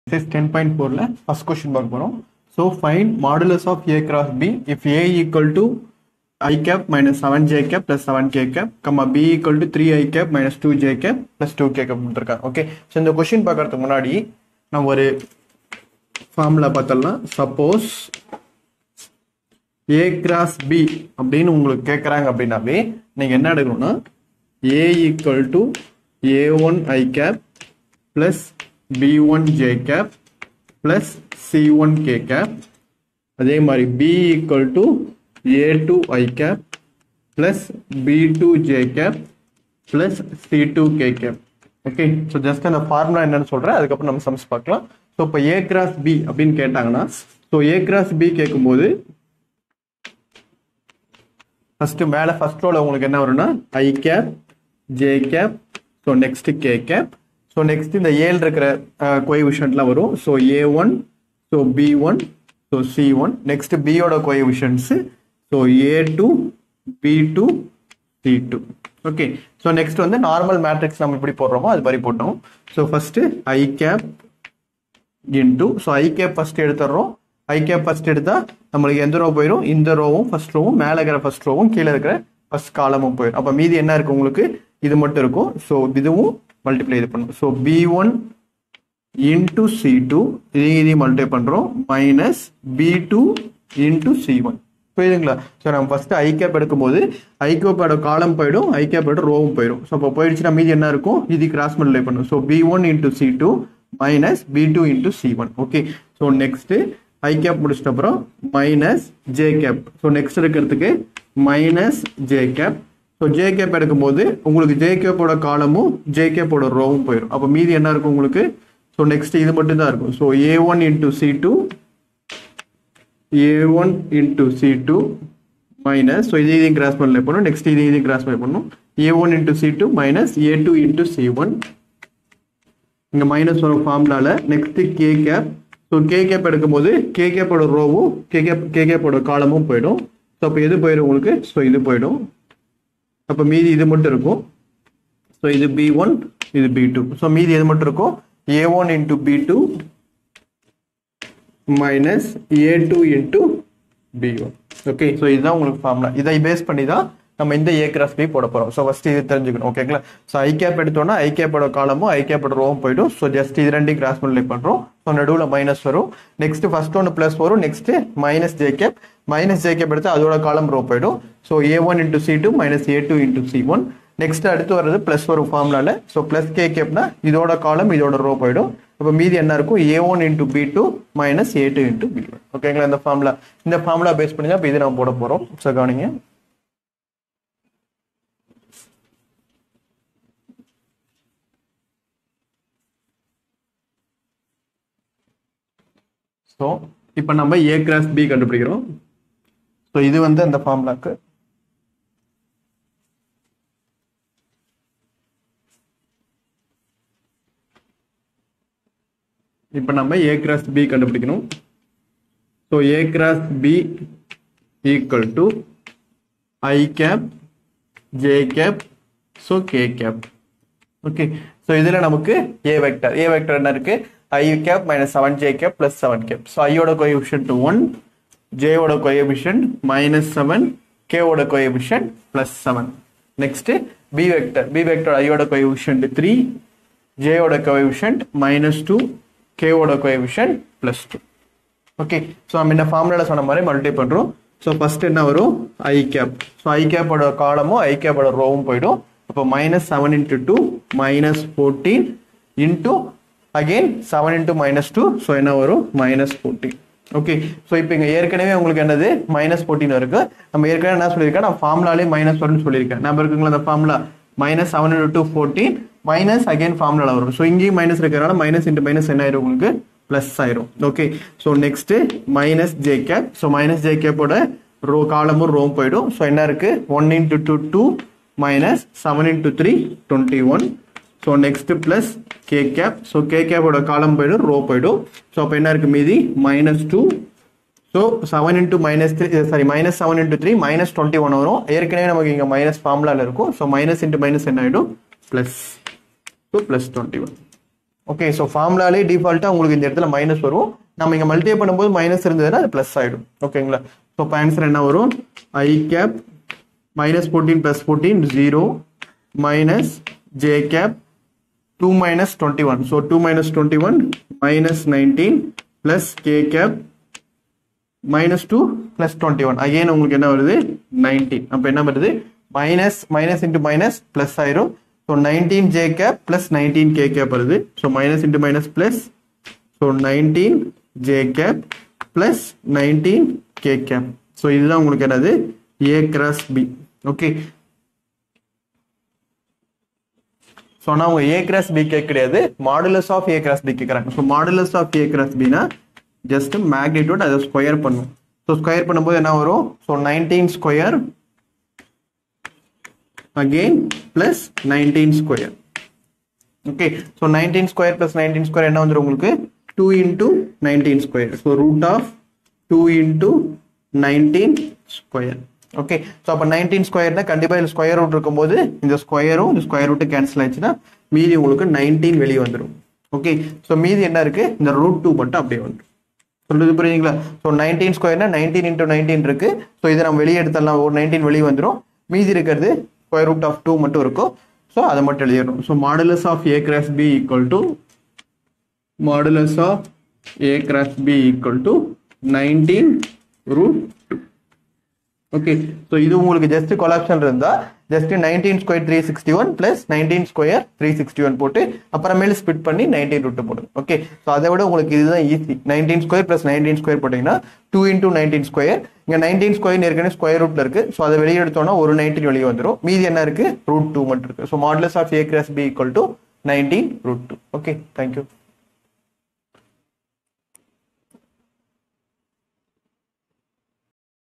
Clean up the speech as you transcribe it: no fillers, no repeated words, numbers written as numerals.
Exercise 10.4 first question பார்க்க போறோம். So find modulus of A cross B if A equal to I cap minus 7J cap plus 7K cap, comma B equal to 3I cap minus 2J cap plus 2K cap கொடுத்திருக்காங்க. Okay, so இந்த question பார்க்கறதுக்கு முன்னாடி நம்ம ஒரு formula பார்த்தலாம். Suppose A cross B அப்படின்னு உங்களுக்கு கேட்குறாங்க அப்படின்னாவே நீங்கள் என்ன எடுக்கணும்னா A equal to A1I cap plus B1J cap plus C1K cap, அதே மாதிரி B equal to A2I cap plus B2J cap plus C2K cap. Okay, so just அந்த ஃபார்முலா என்னன்னு சொல்கிறேன், அதுக்கப்புறம் நம்ம சம்ஸ் பார்க்கலாம். ஸோ இப்போ A cross B அப்படின்னு கேட்டாங்கன்னா, ஸோ A cross B கேட்கும்போது ஃபர்ஸ்ட் மேலே ஃபர்ஸ்ட் ரோல உங்களுக்கு என்ன வரும்னா I cap J cap, so next K cap, so next இந்த ஏழு இருக்கிற கோஎஃபிஷியன்ட்லாம் வரும். So A1, so B1, so C1, next பியோட coefficients, so A2, B2, C2. Okay, so next வந்து நார்மல் மேட்ரிக்ஸ் நம்ம எப்படி போடுறோமோ அது மாதிரி போட்டோம். So first I cap into, so I cap first எடுத்துடுறோம். I cap ஃபர்ஸ்ட் எடுத்தா நம்மளுக்கு எந்த ரோ போயிடும், இந்த ரோவும் ஃபர்ஸ்ட் ரோவும் மேலே இருக்கிற ஃபர்ஸ்ட் ரோவும் கீழே இருக்கிற ஃபர்ஸ்ட் காலமும் போயிடும். அப்போ மீதி என்ன இருக்கு உங்களுக்கு, இது மட்டும் இருக்கும். ஸோ இதுவும் மல்டிப்ளை இது பண்ணும். ஸோ B1 இன்டூ C2 இதையும் மல்டிப்ளை பண்ணுறோம், மைனஸ் B2 இன்டூ C1. புரியுதுங்களா? ஸோ நம்ம ஃபர்ஸ்ட் I cap எடுக்கும்போது I cap காலம் போயிடும், I cap ரோவும் போயிடும். ஸோ அப்போ போயிடுச்சுன்னா மீதி என்ன இருக்கும், இது கிராஸ் மல்டிப்ளை பண்ணும். So B1 into C2 minus B2 into C1. Okay, so next I cap முடிச்சிட்ட அப்புறம் minus J cap. So next இருக்கிறதுக்கு minus J cap. So J cap எடுக்கும்போது உங்களுக்கு J cap காலமும் J cap ரோவும் போயிடும். அப்போ மீதி என்ன இருக்கும் உங்களுக்கு, ஸோ நெக்ஸ்ட் இது மட்டும் தான் இருக்கும். So A1 into C2, A1 into C2 minus, so இதையும் கிராஸ் பண்ணல பண்ணணும், நெக்ஸ்ட் இதையும் கிராஸ் பண்ண பண்ணணும், A1 into C2 minus A2 into C1. இங்கே மைனஸ் வரும் ஃபார்முலாவில். Next K cap. So K cap எடுக்கும்போது K cap ரோவும் K cap காலமும் போயிடும். ஸோ அப்போ எது போயிடும் உங்களுக்கு, ஸோ இது போயிடும். அப்போ மீதி இது மட்டும் இருக்கும். ஸோ இது B1, இது B2. ஸோ மீதி எது மட்டும் இருக்கும், A1 into B2 minus A2 into B1. Okay, so இதுதான் உங்களுக்கு ஃபார்முலா. இதை பேஸ் பண்ணி தான் நம்ம இந்த A cross B போட போகிறோம். ஸோ ஃபர்ஸ்ட் இது தெரிஞ்சுக்கணும். ஓகேங்களா? ஸோ I cap எடுத்தோம்னா I cap காலமும் I cap ரோவும் போயிடும். ஸோ ஜஸ்ட் இது ரெண்டையும் கிராஸ் மல்டிப்ளை பண்ணுறோம். ஸோ நடுவில் மைனஸ் வரும். நெக்ஸ்ட் ஃபர்ஸ்ட் ஒன்று ப்ளஸ் வரும். Next minus J cap, minus J cap எடுத்து அதோட காலம் ரோ போயிடும். So A1 into C2 minus A2 into C1. Next அடுத்து வர்றது பிளஸ் வரும் ஃபார்முலாவில். ஸோ பிளஸ் K capனா இதோட காலம் இதோட ரோ போயிடும். அப்போ மீதி என்ன இருக்கும், A1 into B2 minus A2 into B1. ஓகேங்களா? இந்த ஃபார்முலா பேஸ் பண்ணி தான் இப்போ இது நம்ம போட போகிறோம். ஸோ கவனிங்க. ஸோ இப்போ நம்ம A cross B கண்டுபிடிக்கிறோம். ஸோ இது வந்து அந்த ஃபார்முலாக்கு. இப்போ நம்ம A cross B கண்டுபிடிக்கணும். So A cross B equal to I cap J cap, so K cap. Okay, so இதில் நமக்கு A வெக்டர் என்ன இருக்கு, I cap minus 7J cap plus 7 cap. So I ஓட coefficient 1, J ஓட coefficient minus 7, K ஓட coefficient plus 7. Next B vector I ஓட coefficient 3, J ஓட coefficient minus 2, K ஓட coefficient plus 2. ஓகே, ஸோ நம்ம இந்த ஃபார்முலாவில் சொன்ன மாதிரி மல்டிப்ளை பண்ணுறோம். ஸோ ஃபர்ஸ்ட் என்ன வரும், I cap. So I cap காலமும் I cap ரோவும் போயிடும். அப்போ minus 7 into 2 minus 14 into again 7 into minus 2. So என்ன வரும், மைனஸ் 14. ஓகே, ஸோ இப்போ இங்கே ஏற்கனவே உங்களுக்கு என்னது மைனஸ் 14 இருக்கு. நம்ம ஏற்கனவே என்ன சொல்லியிருக்கேன், நான் ஃபார்முலாலே மைனஸ் வரும்னு சொல்லியிருக்கேன். நம்ம இருக்குங்களா அந்த formula minus 7 into 14 minus again formula வரும். ஸோ இங்கேயும் மைனஸ் இருக்கிறனால மைனஸ் இன்ட்டு மைனஸ் என்ன ஆயிரும் உங்களுக்கு, ப்ளஸ் ஆயிரும். Okay, so next minus J cap. So minus J cap row காலமும் ரோவும் போயிடும். ஸோ என்ன இருக்கு, 1 into 2 2 minus 7 into 3 21. So next plus K cap. So K cap காலம் போயிடும், ரோ போயிடும். ஸோ அப்போ என்ன இருக்கு மீதி, மைனஸ் 2. So 7 into minus 3, sorry minus 7 into 3 minus 21 வரும். ஏற்கனவே நமக்கு இங்கே மைனஸ் ஃபார்முலாவில் இருக்கும். ஸோ மைனஸ் இன்ட்டு மைனஸ் என்ன ஆகிடும், plus. So plus 21. Okay so ஃபார்முலாலே டிஃபால்ட்டாக உங்களுக்கு இந்த இடத்துல மைனஸ் வரும். நம்ம இங்கே மல்டிப்ளை பண்ணும்போது மைனஸ் இருந்ததுன்னா அது ப்ளஸ் ஆகிடும். ஓகேங்களா? ஸோ இப்போ ஆன்சர் என்ன வரும்? I cap minus 14 plus 14 0 minus j cap 2 minus 21. So 2 minus 21 minus 19 plus k cap minus 2 plus 21. Again உங்களுக்கு என்ன வருது? 19. அப்போ என்ன வருது? minus minus into minus plus ஆயிரும். So 19 j cap plus 19 k cap வருது. So minus into minus plus. So 19 j cap plus 19 k cap. So இதுதான் உங்களுக்கு என்னது? A cross B. Okay so நான் உங்க A cross B கேட்க கிடையாது, modulus of A cross B கேட்குறாங்க. So modulus of A cross B னா just magnitude அதை ஸ்கொயர் பண்ணும். ஸோ ஸ்கொயர் பண்ணும்போது என்ன வரும்? So 19 square again plus 19 square. Okay so 19 square plus 19 square என்ன வந்துடும் உங்களுக்கு? 2 into 19 square. So root of 2 into 19 square. Okay so அப்போ 19 ஸ்கொயர்னா கண்டிப்பாக இதில் ஸ்கொயர் ரூட் இருக்கும்போது இந்த ஸ்கொயரும் இந்த ஸ்கொயர் ரூட்டு கேன்சல் ஆயிடுச்சுன்னா மீதி உங்களுக்கு 19 வெளியே வந்துடும். ஓகே ஸோ மீதி என்ன இருக்கு? இந்த ரூட் 2 மட்டும் அப்படியே வந்துடும். சொல்றது புரியுதுங்களா? ஸோ 19 ஸ்கொயர்னா 19 into 19 இருக்கு. ஸோ இதை நம்ம வெளியே எடுத்துடலாம், ஒரு 19 வெளியே வந்துடும். மீதி இருக்கிறது ஸ்கொயர் ரூட் ஆஃப் 2 மட்டும் இருக்கும். ஸோ அதை மட்டும் எழுதிடணும். So modulus of A cross B equal to modulus of A cross B equal to 19 root 2. Okay so இது உங்களுக்கு ஜஸ்ட் கொலாப்ஷன் இருந்தால் ஜஸ்ட் 19 ஸ்கொயர் 361 பிளஸ் 19 ஸ்கொயர் 361 போட்டு அப்புறமேல ஸ்பிட் பண்ணி 19 ரூட் போடும். ஓகே ஸோ அதை விட உங்களுக்கு இதுதான் ஈஸி. 19 ஸ்கொயர் பிளஸ் 19 ஸ்கொயர் போட்டிங்கன்னா 2 into 19 ஸ்கொயர். இங்கே 19 ஸ்கொயர் ஏற்கனவே ஸ்கொயர் ரூட்ல இருக்கு. ஸோ அதை வெளியே எடுத்தோம்னா ஒரு 19 வெளியே வந்துடும். மீதி என்ன இருக்கு? ரூட் 2 மட்டும் இருக்கு. So modulus of A cross B equal to 19 root 2. Okay thank you.